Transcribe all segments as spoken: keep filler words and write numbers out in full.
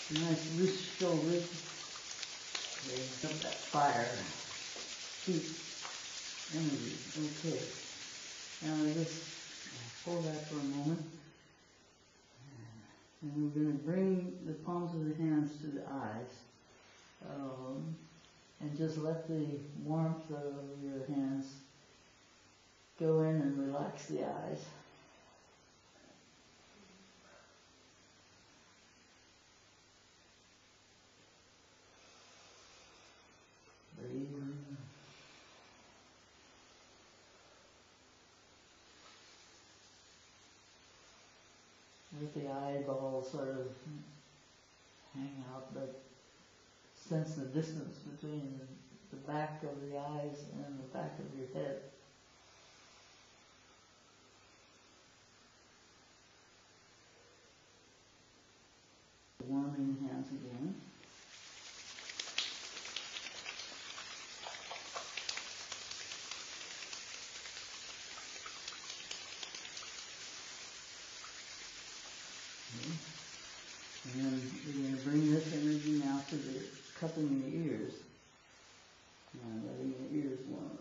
Nice loose shoulders. Raise up that fire. Heat. Energy. Okay. Now just hold that for a moment. And we're going to bring the palms of the hands to the eyes. Um, and just let the warmth of your hands go in and relax the eyes. Breathe. Let the eyeballs sort of hang out, but sense the distance between the back of the eyes and the back of your head. Warming the hands again. Okay. And then we're going to bring this energy now to the cupping the ears. And letting the ears warm up.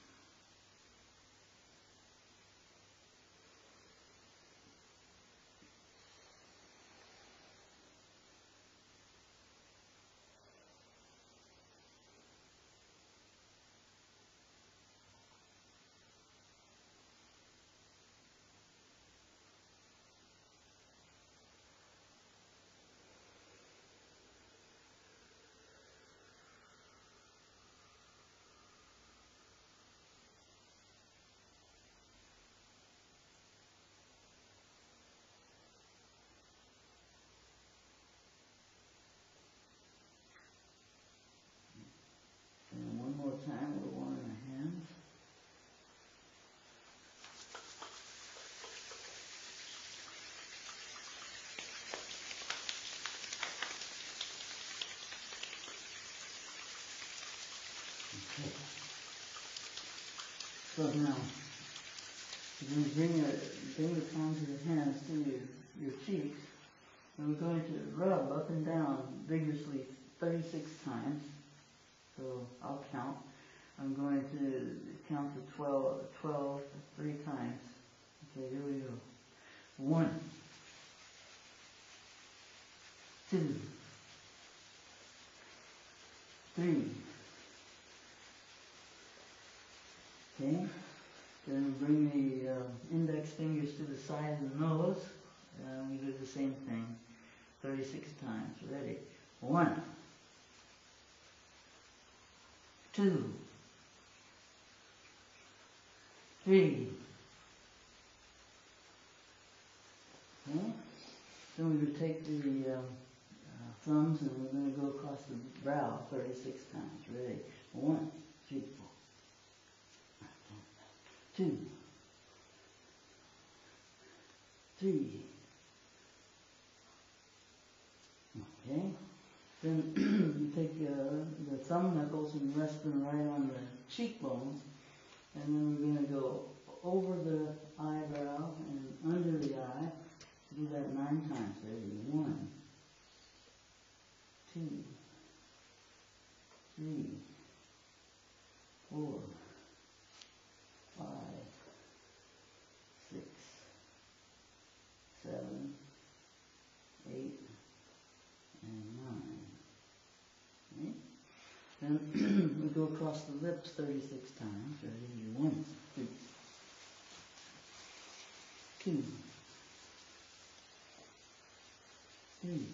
And one more time, we're warming our hands. Okay. So now, we're going to bring, a, bring the palms of the hands to your, your cheeks, and we're going to rub up and down vigorously thirty-six times. So I'll count. I'm going to count to twelve, twelve, three times. Okay, here we go. One, two, three. Okay. Then bring the uh, index fingers to the side of the nose, and we do the same thing, thirty-six times. Ready? One, two, three. Okay. Then we're going to take the uh, uh, thumbs and we're going to go across the brow thirty-six times. Ready? One, three, four. Two, three. Okay. Then you take uh, the thumb knuckles and rest them right on the cheekbones, and then we're going to go over the eyebrow and under the eye. Do that nine times. Ready? One, two, three, four, five, six, seven, eight, and nine. Okay? Then we go across the lips thirty-six times. Ready? One, two, two, three.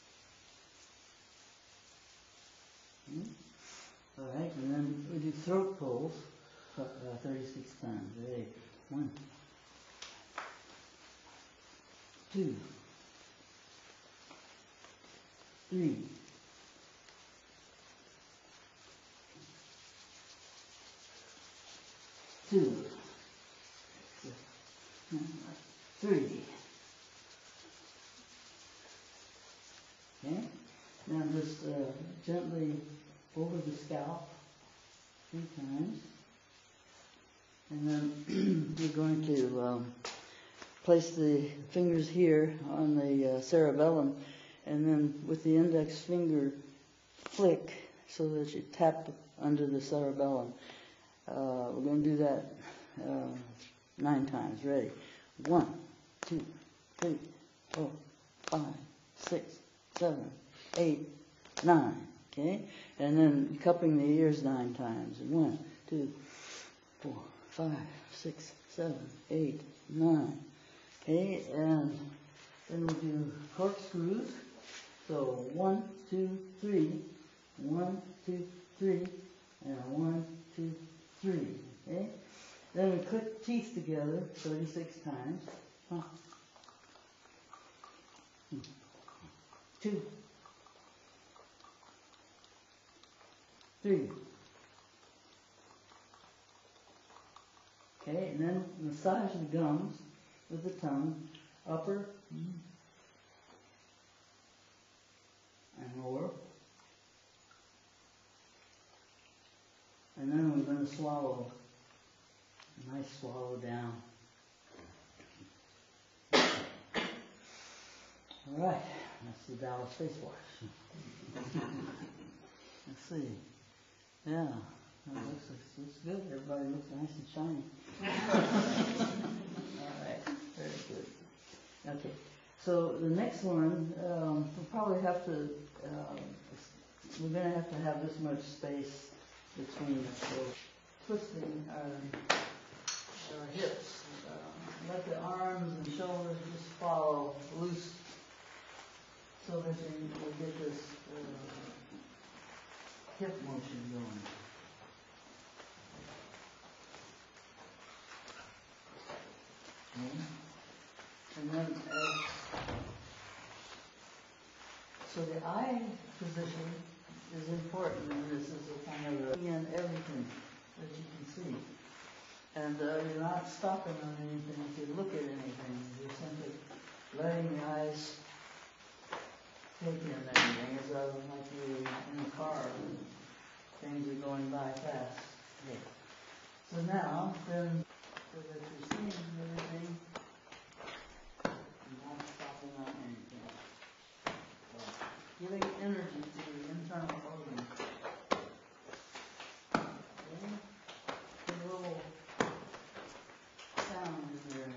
Okay? All right, and then we do throat pulls uh, thirty-six times. Ready? One, two, three, two, three. Okay? Now just uh, gently over the scalp three times. And then we're going to um, place the fingers here on the uh, cerebellum and then with the index finger flick so that you tap under the cerebellum. Uh, we're going to do that uh, nine times. Ready? One, two, three, four, five, six, seven, eight, nine. Okay? And then cupping the ears nine times. And one, two, four, five, six, seven, eight, nine. Okay? And then we'll do corkscrews. So one, two, three, one, two, three, and one, two, three. Okay? Then we click teeth together thirty-six times. Huh. Two, three. Okay, and then massage the gums with the tongue, upper and lower. And then we're going to swallow. A nice swallow down. All right, that's the Dallas face wash. Let's see. Yeah, that looks, looks good. Everybody looks nice and shiny. All right, very good. Okay, so the next one, um, we'll probably have to, uh, we're going to have to have this much space between us. So twisting our, our hips. Uh, let the arms and shoulders just follow loose so that you will get this uh, hip motion going. Okay. And then as, so the eye position is important, and this is a kind of a, in everything that you can see. And uh, you're not stopping on anything if you look at anything. You're simply letting the eyes take in everything. As I would like you in the car, and things are going by fast. Okay. So now, then, so that you're seeing everything, you're not stopping on anything. So, giving energy to the internal organs. Okay? A little sound in there.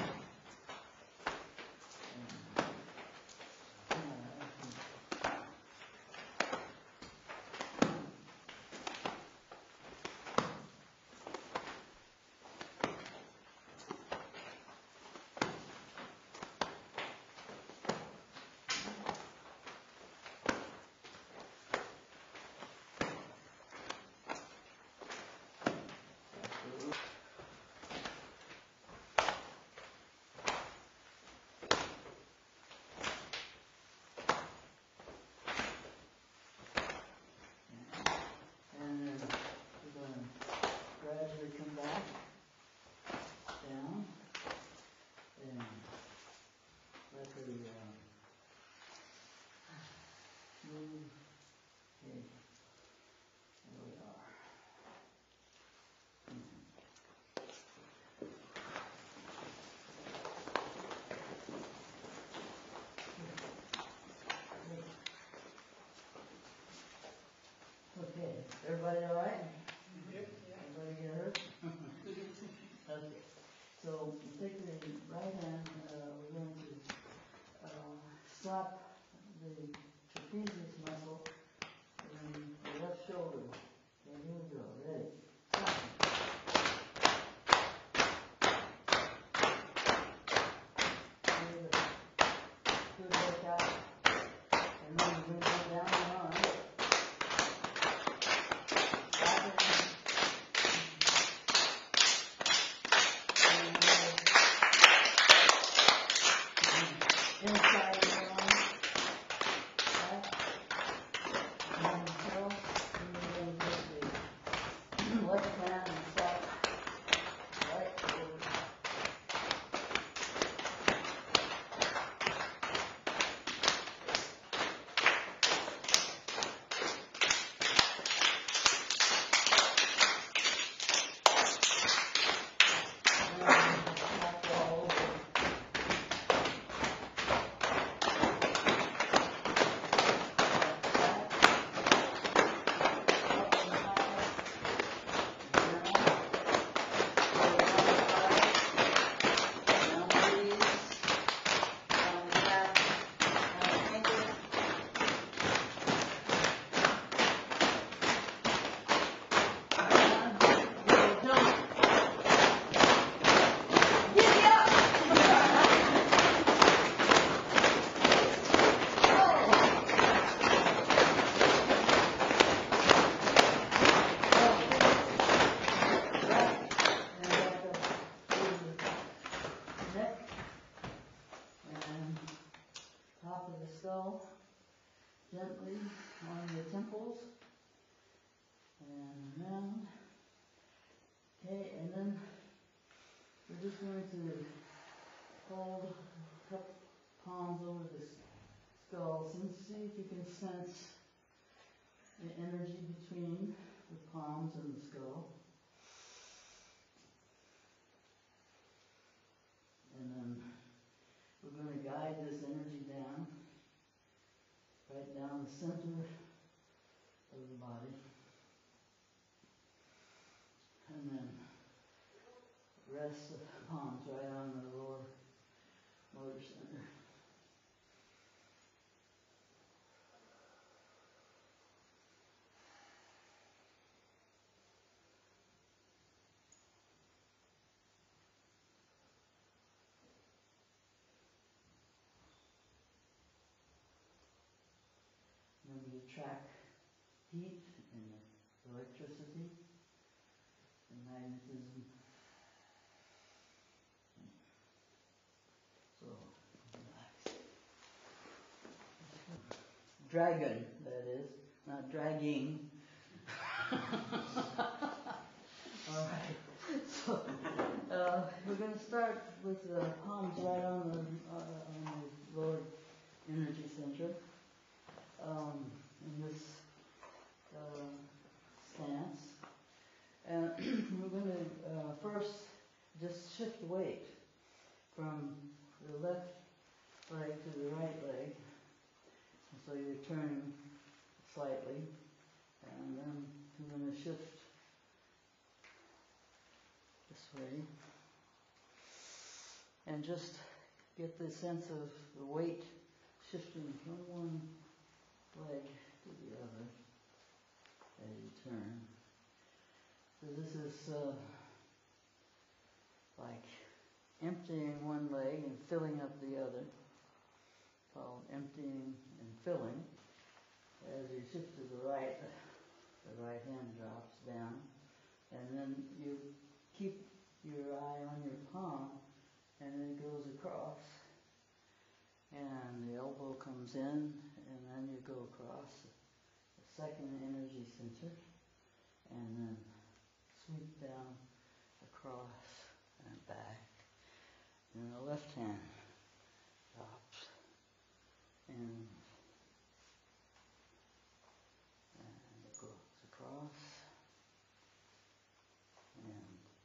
Come back, down, and let the uh, move. Okay, there we are. Okay, everybody all right? Yep. Everybody get hurt? Okay. So you take the right hand, uh, we're going to uh, slap the trapezius muscle in the left shoulder. Okay, here we go. Ready? Slap. Good. Good workout. And then we're going to go down the arm. Inside the arm. gently on the temples and around. Okay, and then we're just going to hold a couple palms over the skulls and see if you can sense the energy between the palms and the skull. And then we're going to guide this energy down, right down the center of the body. And then rest the palms right on the lower motor center. Remember to track heat and electricity and magnetism. So, relax. Dragon, that is, not dragging. All right. So, uh, we're going to start with the palms right on the, uh, on the lower energy center. Um, in this uh, stance. And we're going to uh, first just shift the weight from the left leg to the right leg. And so you're turning slightly. And then we're going to shift this way. And just get the sense of the weight shifting from one leg to the other as you turn. So this is uh, like emptying one leg and filling up the other, called emptying and filling. As you shift to the right, the right hand drops down, and then you keep your eye on your palm, and it goes across. And the elbow comes in, and then you go across the second energy center, and then sweep down across and back. And the left hand drops in, and it goes across, and,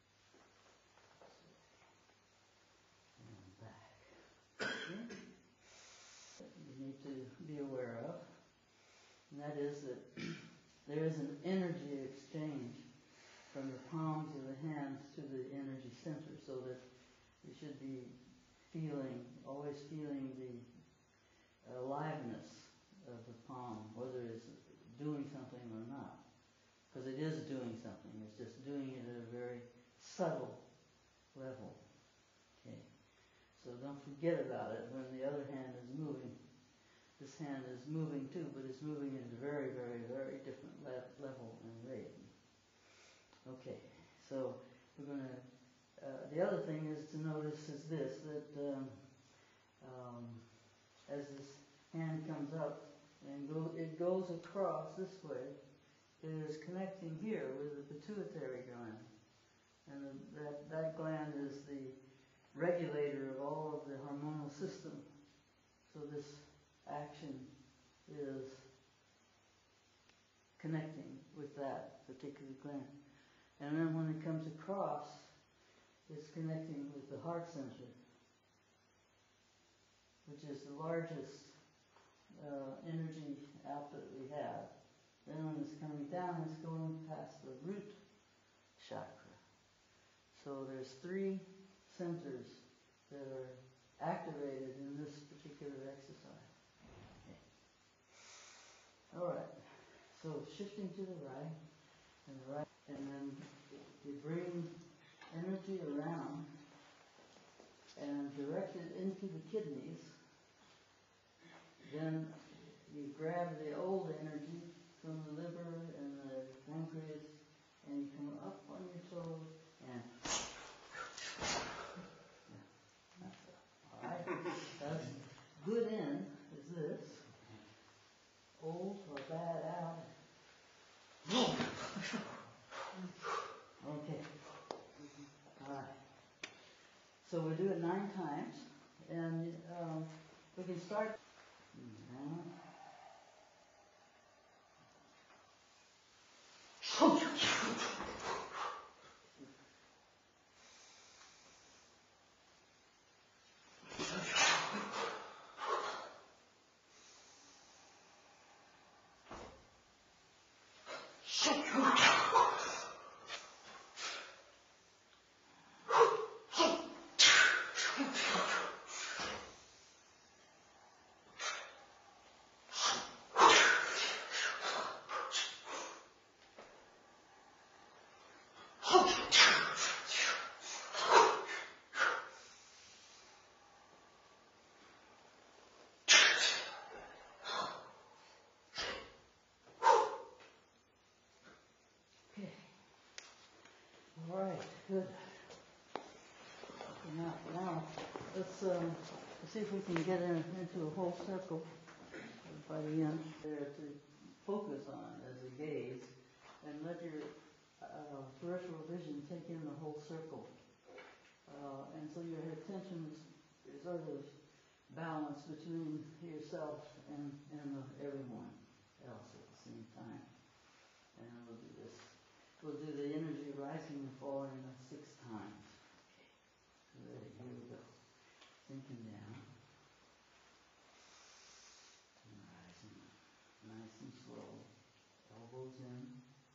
and back. Okay? That you need to be aware of, and that is that there is an energy exchange from the palms of the hands to the energy center, so that you should be feeling, always feeling the aliveness of the palm, whether it's doing something or not. Because it is doing something, it's just doing it at a very subtle level. Okay. So don't forget about it when the other hand is moving. This hand is moving too, but it's moving at a very, very, very different le- level and rate. Okay, so we're going to, uh, the other thing is to notice is this, that um, um, as this hand comes up and go, it goes across this way, it is connecting here with the pituitary gland. And the, that, that gland is the regulator of all of the hormonal system. So this action is connecting with that particular gland. And then when it comes across, it's connecting with the heart center, which is the largest uh, energy output we have. Then when it's coming down, it's going past the root chakra. So there's three centers that are activated in this particular exercise. Okay. All right. So shifting to the right, and the right, and then you bring energy around and direct it into the kidneys. Then you grab the old energy from the liver and the pancreas, and you come up on your toes and yeah, that's it. All right. That's good in is this. So we do it nine times, and um, we can start. Now. All right, good. Now, now let's, um, let's see if we can get in, into a whole circle by the end there to focus on as a gaze, and let your uh, peripheral vision take in the whole circle. Uh, and so your attention is, is sort of balanced between yourself and, and uh, everyone else at the same time. And we'll do this. We'll do the energy rising and falling six times. Okay. Ready, here we go. Sinking down. And rising. Nice and slow. Elbows in.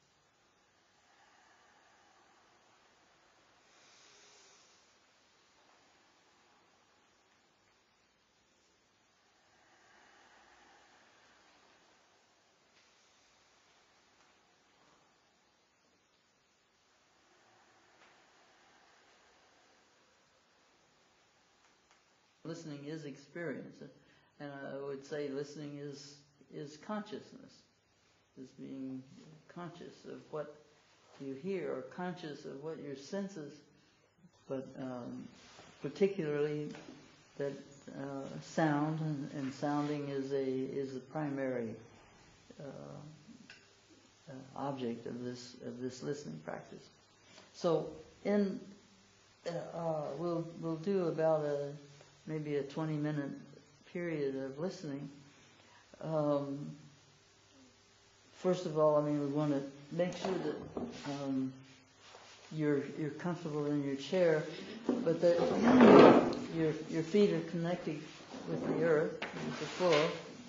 Listening is experience, and I would say listening is is consciousness, is being conscious of what you hear, or conscious of what your senses, but um, particularly that uh, sound and, and sounding is a is the primary uh, uh, object of this of this listening practice. So in uh, uh, we'll we'll do about a maybe a twenty minute period of listening. Um, first of all, I mean, we want to make sure that um, you're you're comfortable in your chair, but that your your feet are connected with the earth, with the floor.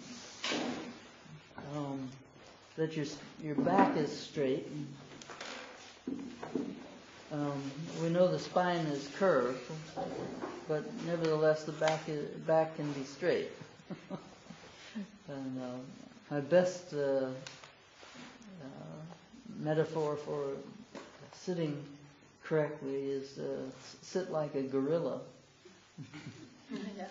Um, that your your back is straight. Um, we know the spine is curved, but nevertheless the back is, back can be straight. And uh, my best uh, uh, metaphor for sitting correctly is uh, sit like a gorilla. Yeah.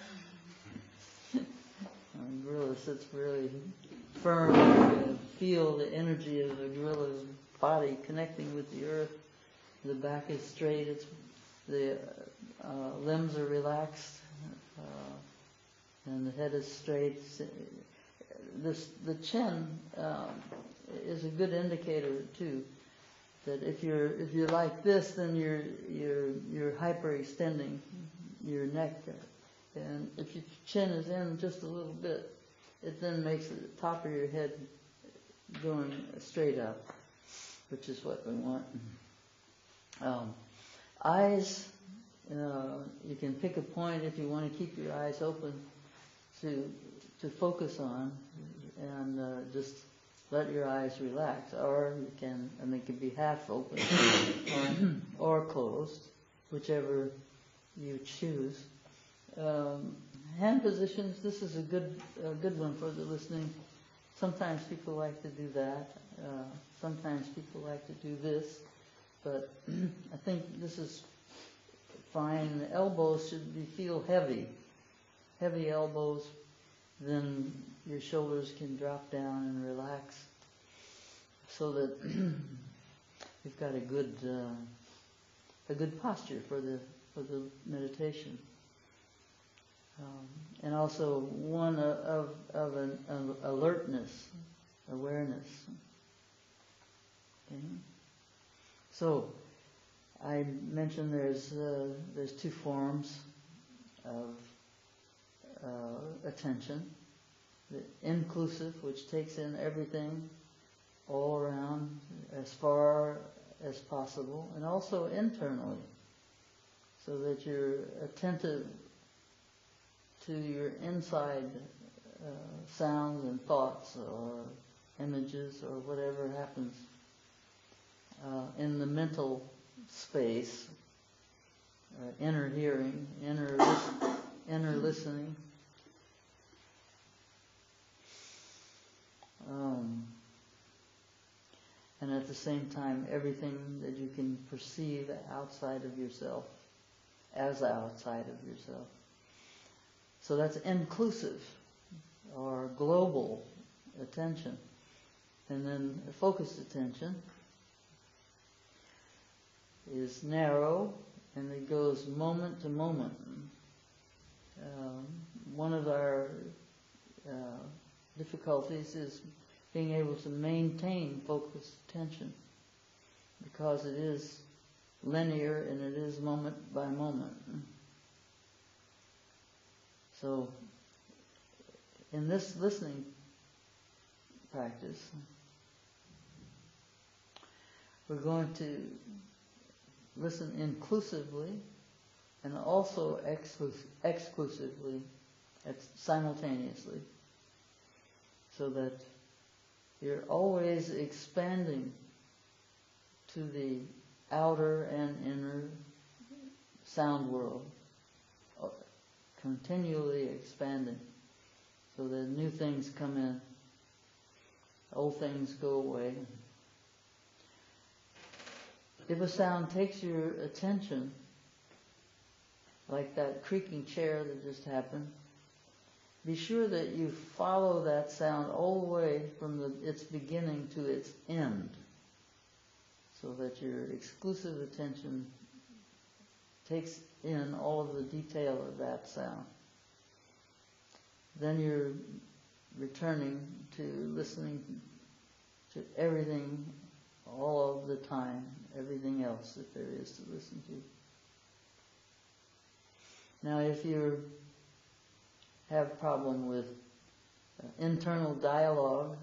A gorilla sits really firm. You can feel the energy of the gorilla's body connecting with the earth. The back is straight. It's the uh, limbs are relaxed, uh, and the head is straight. This the chin um, is a good indicator too. That if you're if you're like this, then you're you're you're hyperextending your neck, and if your chin is in just a little bit, it then makes the top of your head going straight up, which is what we want. Um, eyes, uh, you can pick a point if you want to keep your eyes open to to focus on, and uh, just let your eyes relax. Or you can, and they can be half open or, or closed, whichever you choose. Um, hand positions. This is a good a good one for the listening. Sometimes people like to do that. Uh, sometimes people like to do this. But I think this is fine. The elbows should be, feel heavy. Heavy elbows, then your shoulders can drop down and relax, so that you've got a good uh, a good posture for the for the meditation. Um, and also one of of an of alertness, awareness. Okay. So, I mentioned there's uh, there's two forms of uh, attention. The inclusive, which takes in everything all around as far as possible, and also internally, so that you're attentive to your inside uh, sounds and thoughts or images or whatever happens uh, in the mental space, uh, inner hearing, inner, listen, inner listening. Um, and at the same time, everything that you can perceive outside of yourself as outside of yourself. So that's inclusive or global attention. And then focused attention is narrow, and it goes moment to moment. Um, one of our uh, difficulties is being able to maintain focused attention, because it is linear and it is moment by moment. So in this listening practice, we're going to listen inclusively and also exclus- exclusively, simultaneously, so that you're always expanding to the outer and inner sound world, continually expanding, so that new things come in, old things go away. If a sound takes your attention, like that creaking chair that just happened, be sure that you follow that sound all the way from the, its beginning to its end, so that your exclusive attention takes in all of the detail of that sound. Then you're returning to listening to everything all of the time, everything else that there is to listen to. Now, if you have problem with uh, internal dialogue,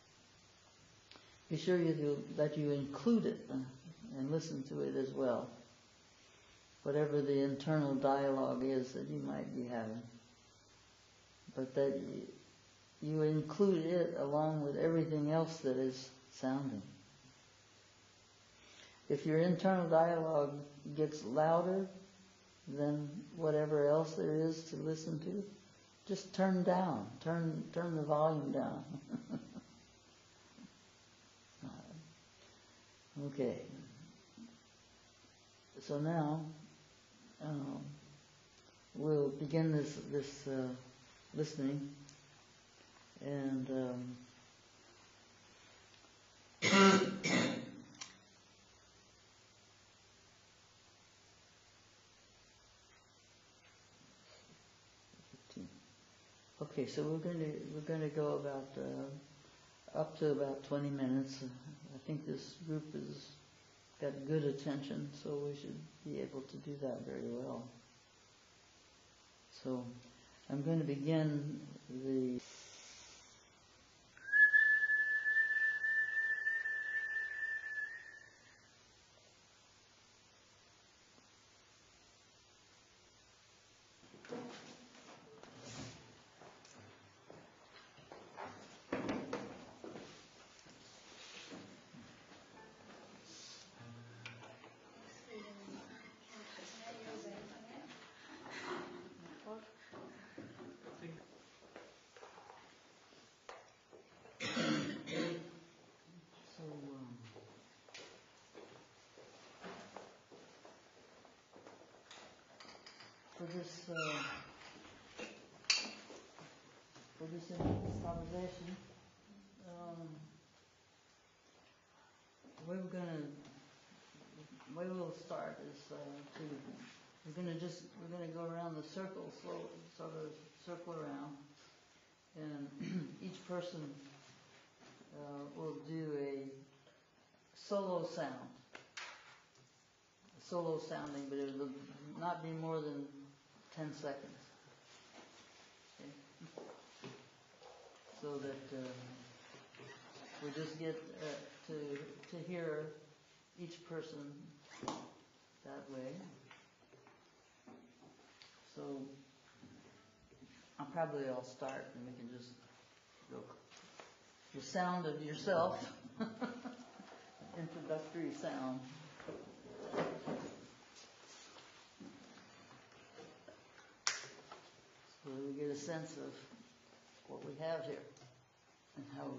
be sure you do, that you include it uh, and listen to it as well, whatever the internal dialogue is that you might be having, but that you, you include it along with everything else that is sounding. If your internal dialogue gets louder than whatever else there is to listen to, just turn down, turn turn the volume down. Okay. So now um, we'll begin this this uh, listening, and um, okay. So we're going to we're going to go about uh, up to about twenty minutes. I think this group has got good attention, so we should be able to do that very well. So I'm going to begin the so um, for this uh, for this improvisation, um, the way we're going to the way we'll start is uh, to we're going to just we're going to go around the circle, slow, sort of circle around, and each person uh, will do a solo sound, a solo sounding, but it will not be more than ten seconds. Okay? So that um, we just get uh, to to hear each person that way. So I'll probably I'll start and we can just go. The sound of yourself, introductory sound. So we get a sense of what we have here and how.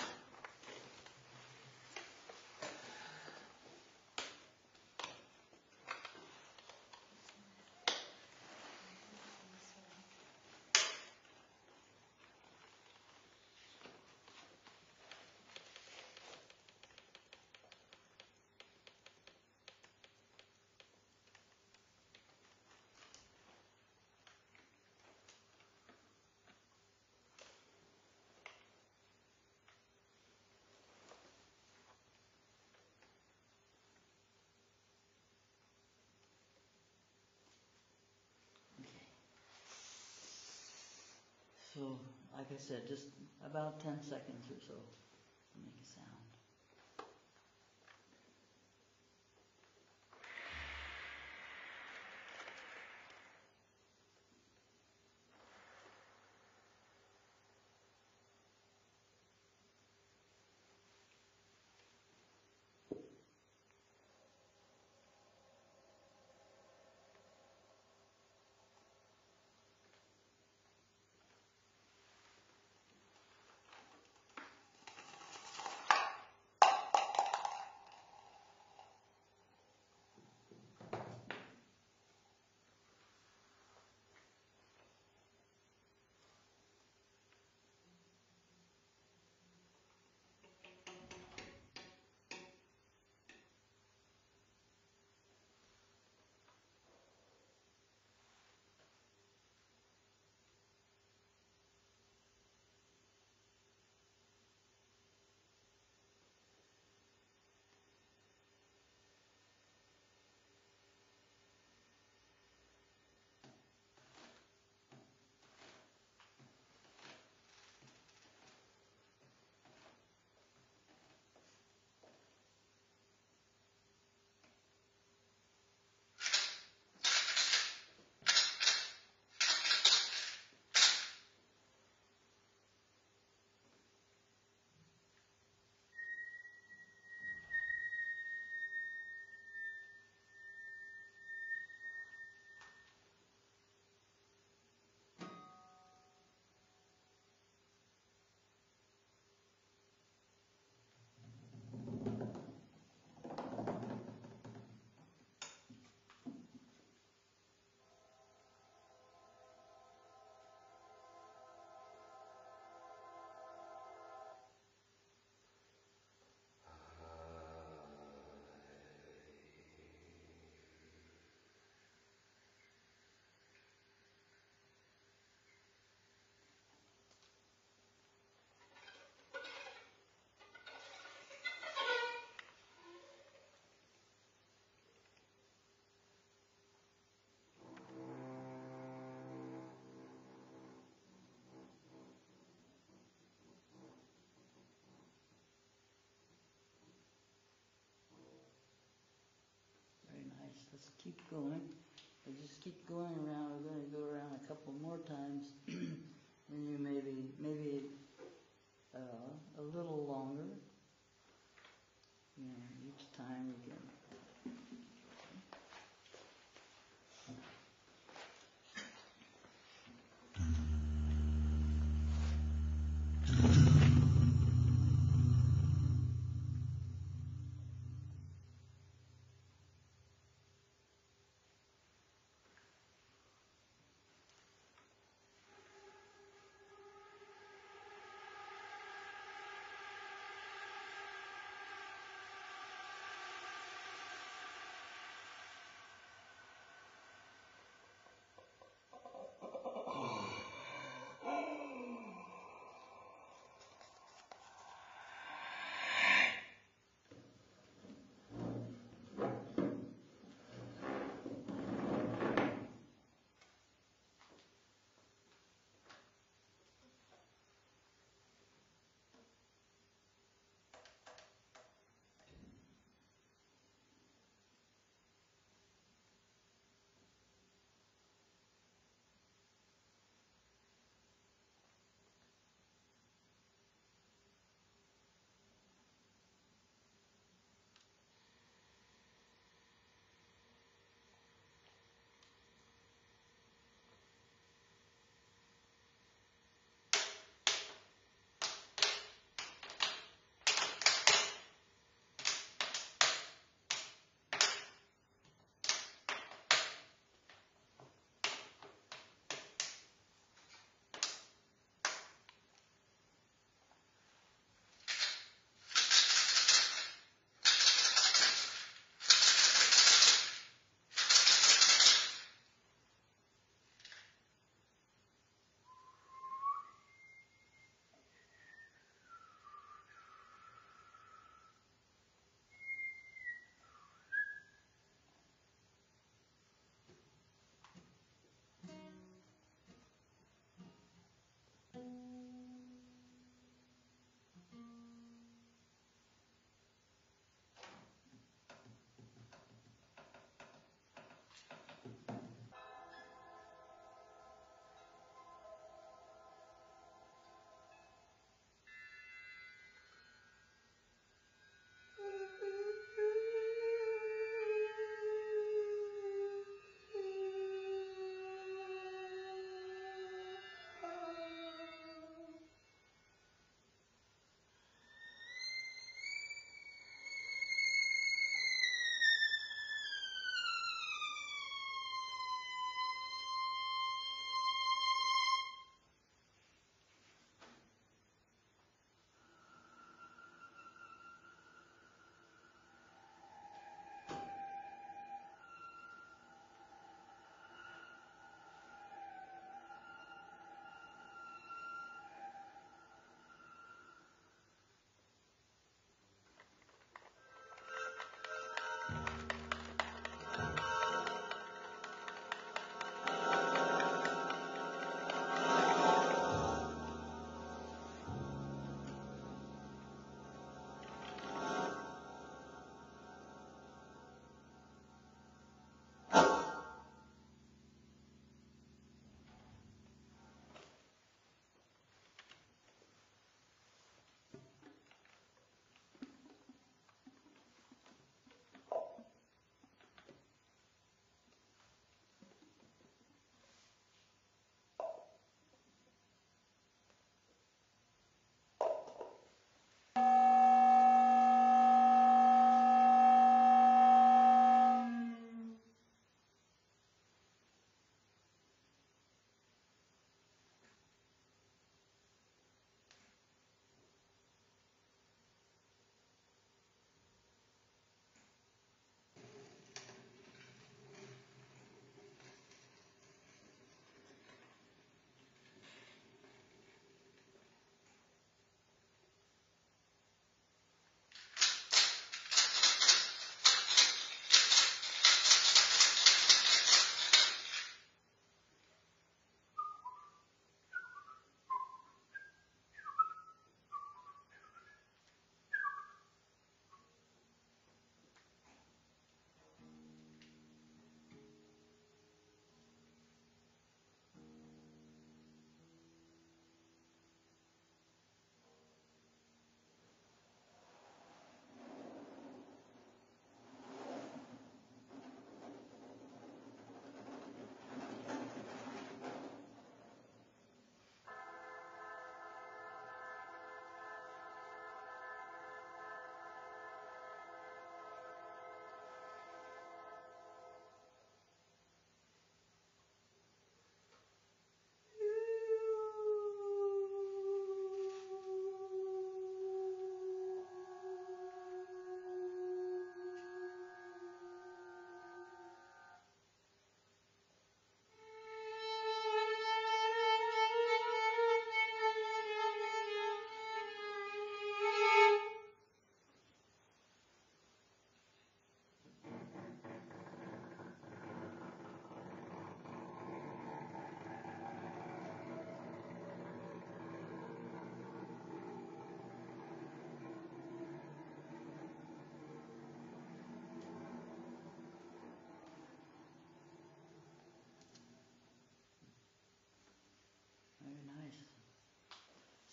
So, like I said, just about ten seconds or so to make a sound. Let's keep going. We just keep going around. We're going to go around a couple more times, and you maybe maybe uh, a little longer. You know, each time we can.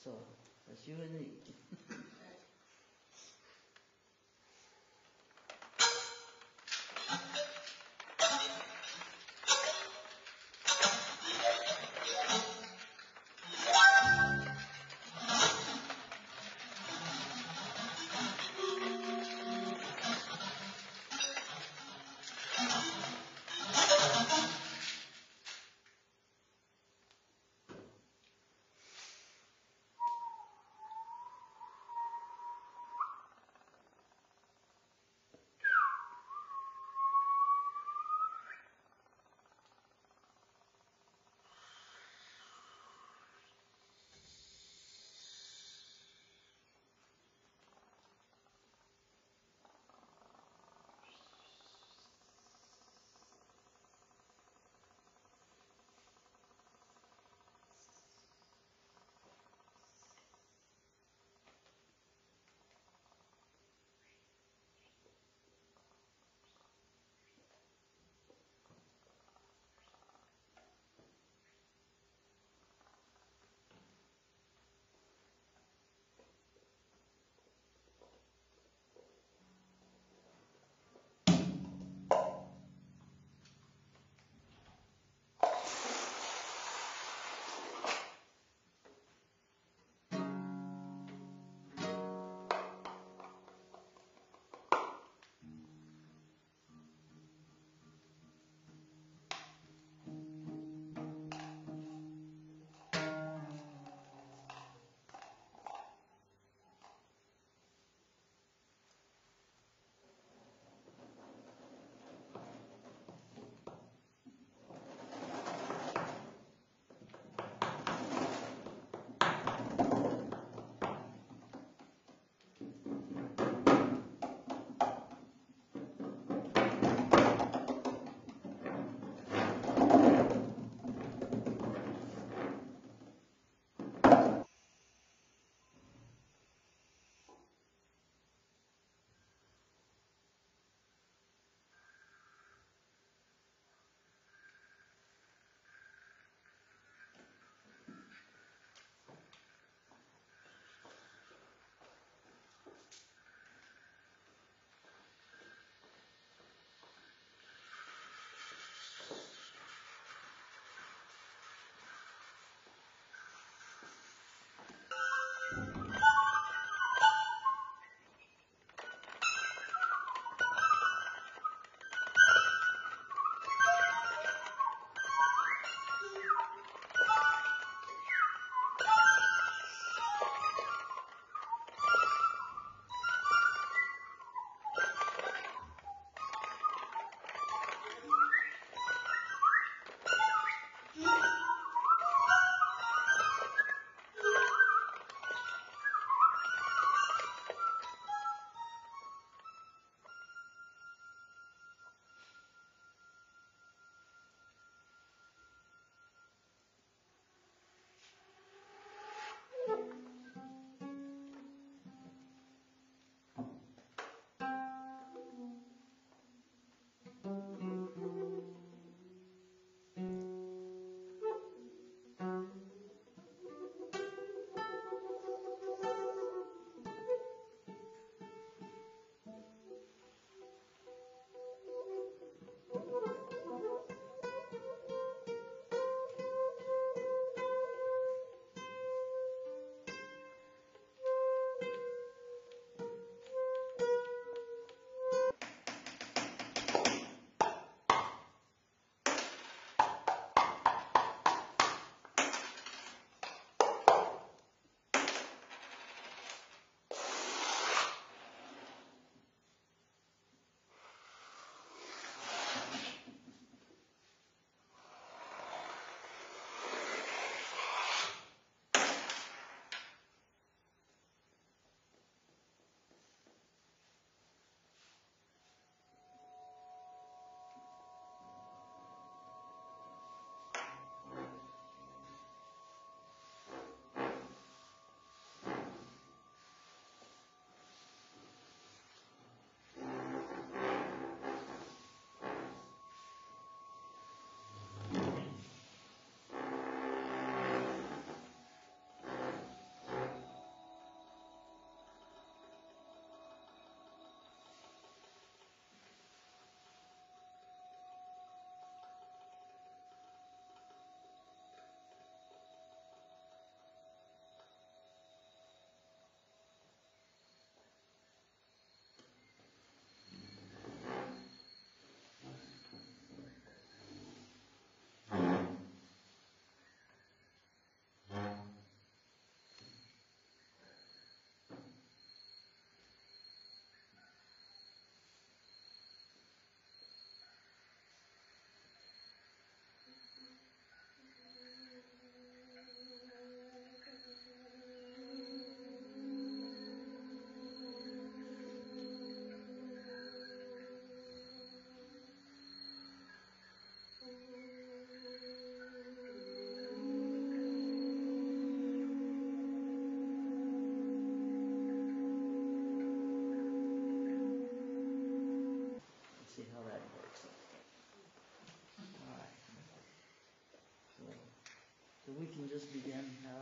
So, that's you and me.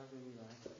however you like.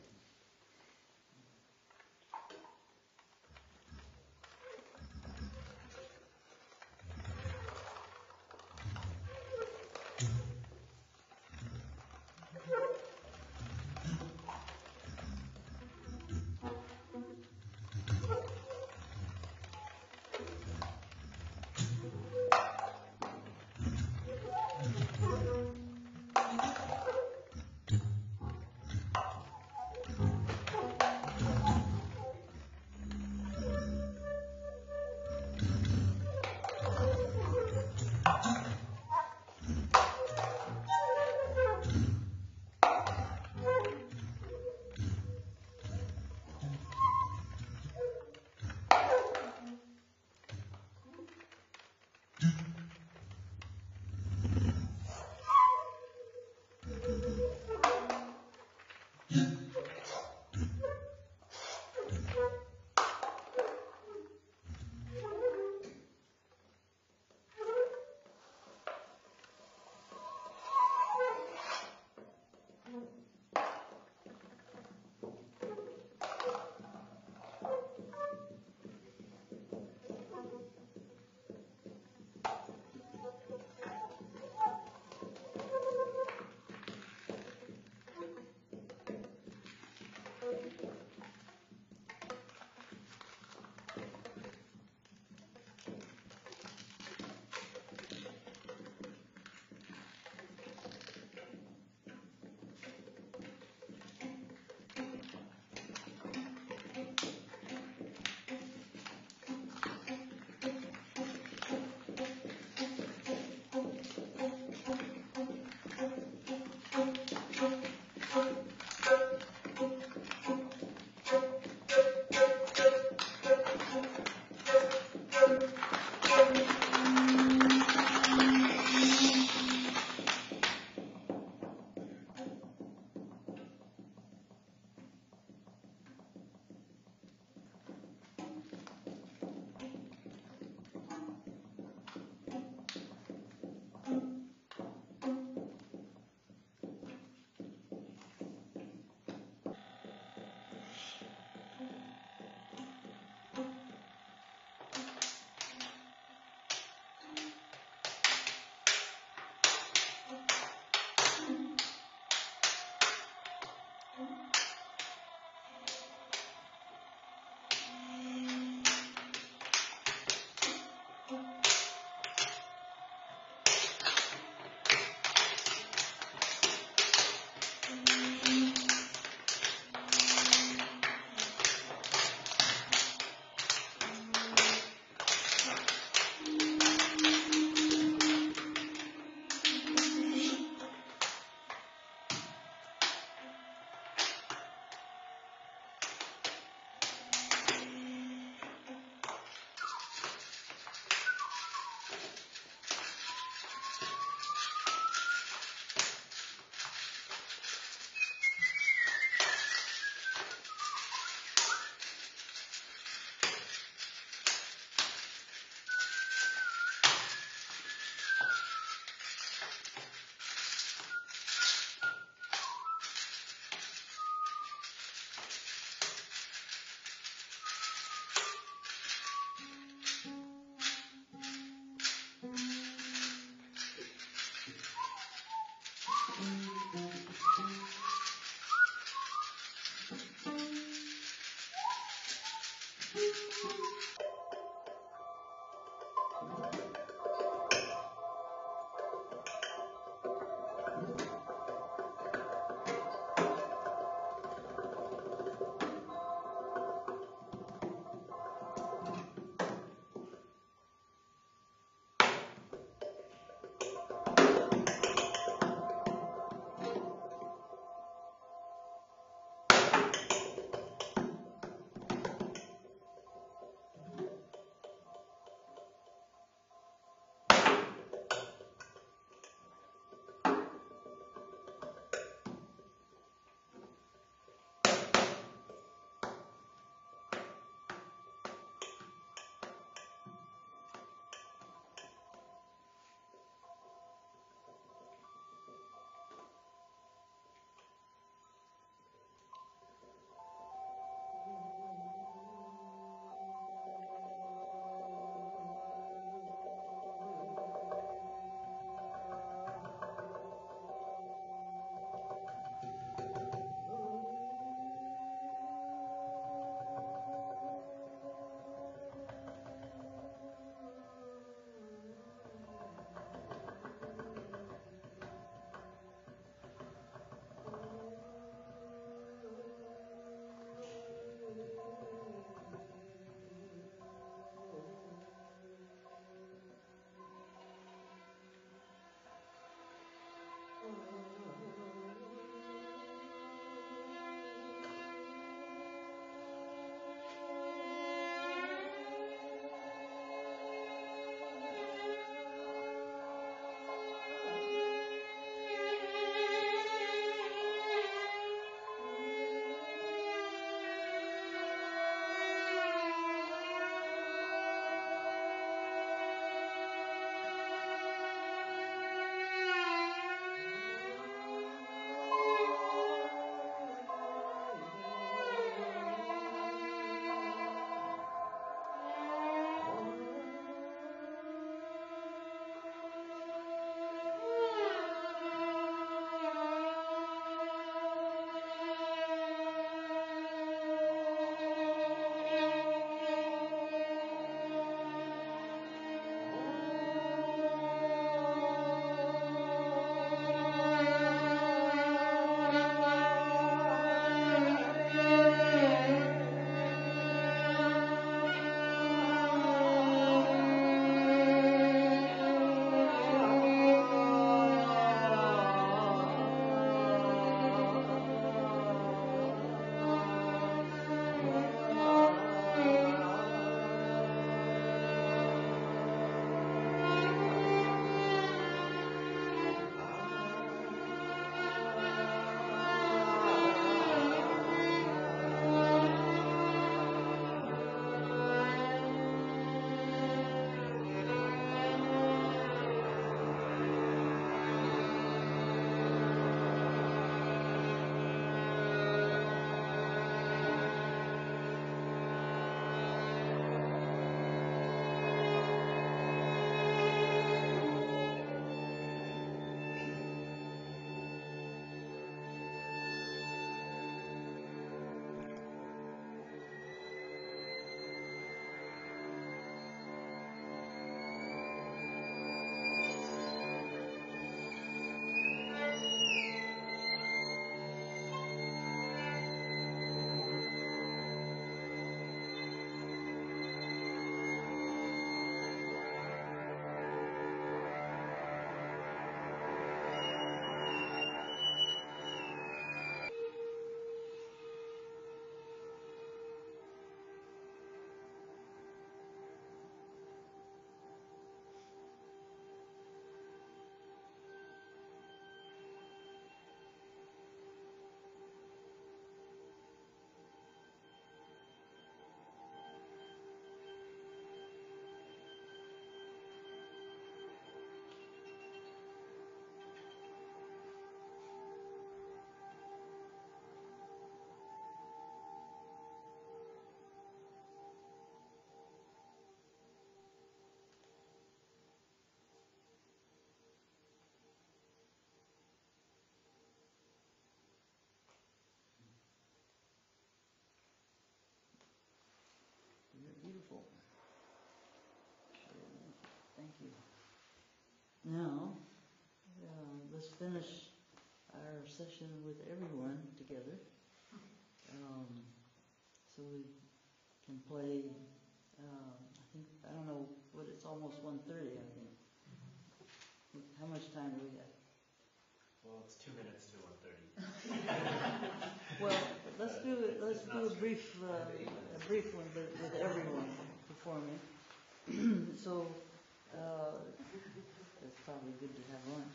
wonderful. Okay, thank you. Now, uh, let's finish our session with everyone together. Um, so we can play, um, I think, I don't know, what, it's almost one thirty, I think. How much time do we have? Well, it's two minutes to one thirty. Well, let's do it. Let's do a brief, uh, a brief one with, with everyone performing. So uh, it's probably good to have lunch.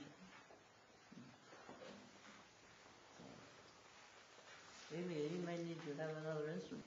So, Amy, you may need to have another instrument.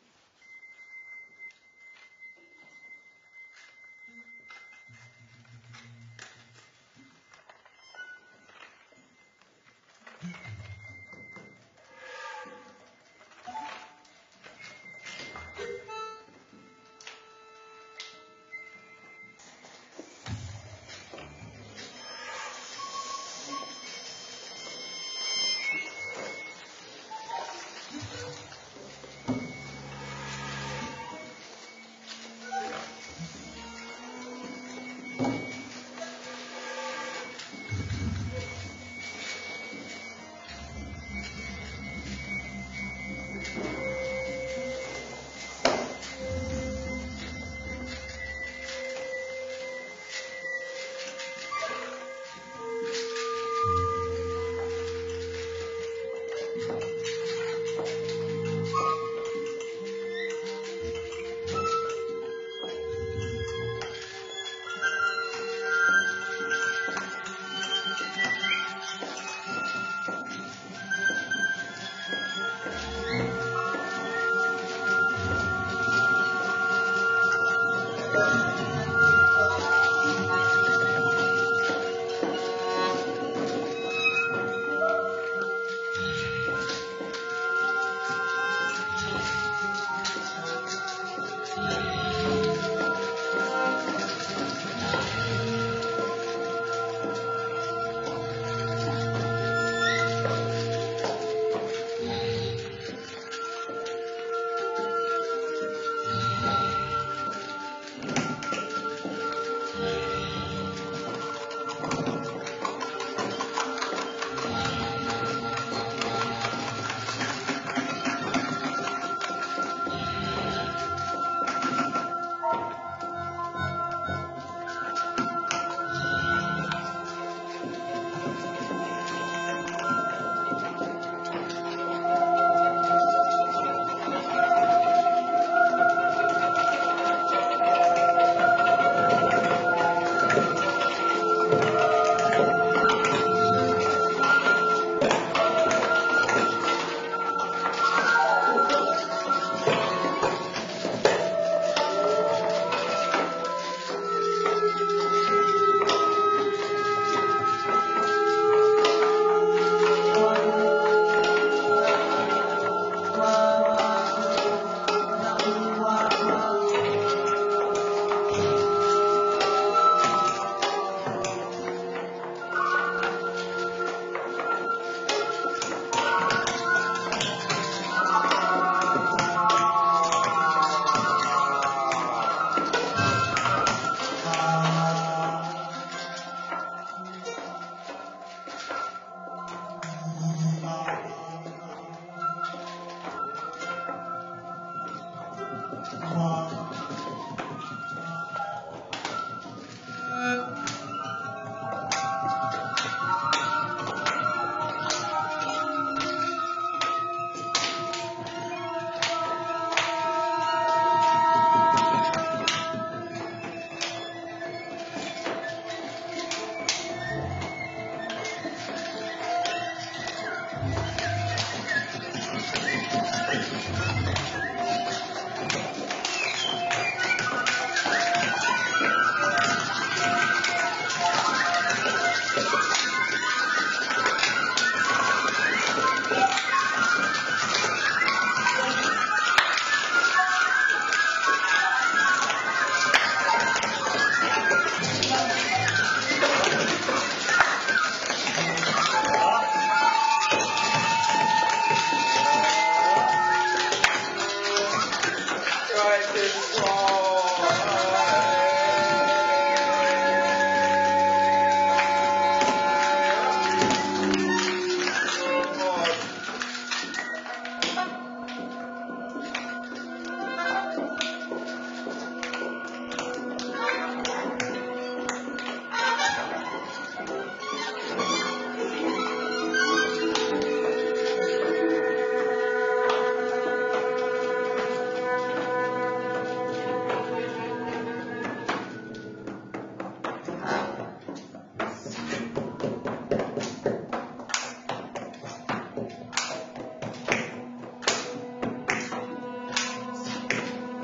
Right, this song.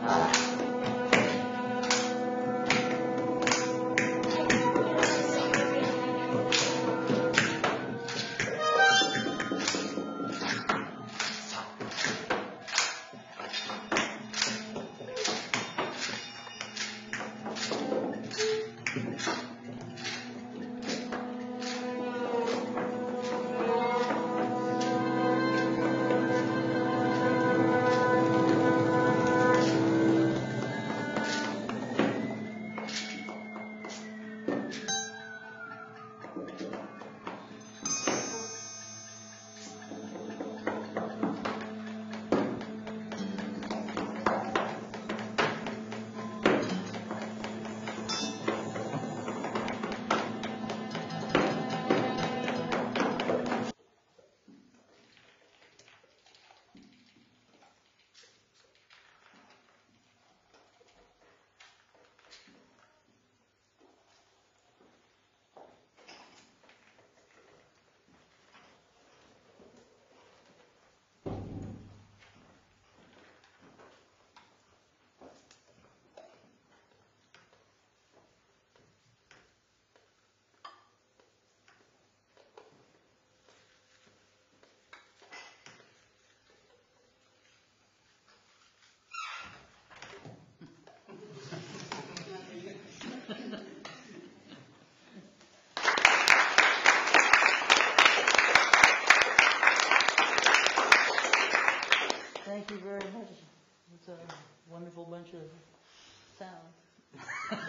Thank you very much. It's a wonderful bunch of sound.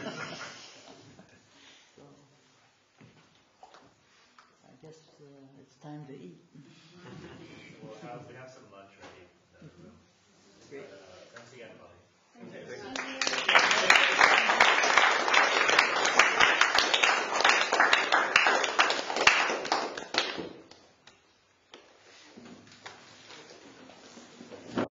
So, I guess uh, it's time to eat. We'll have, we have some lunch ready in the room.